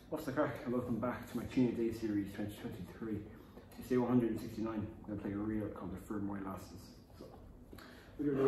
What's the crack? Welcome back to my Tune Day series 2023. It's day 169. I'm going to play a reel called the Fermoy Lasses. So, we'll give it a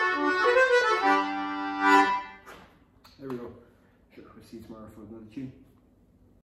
There we go. Sure, we'll see you tomorrow for another tune.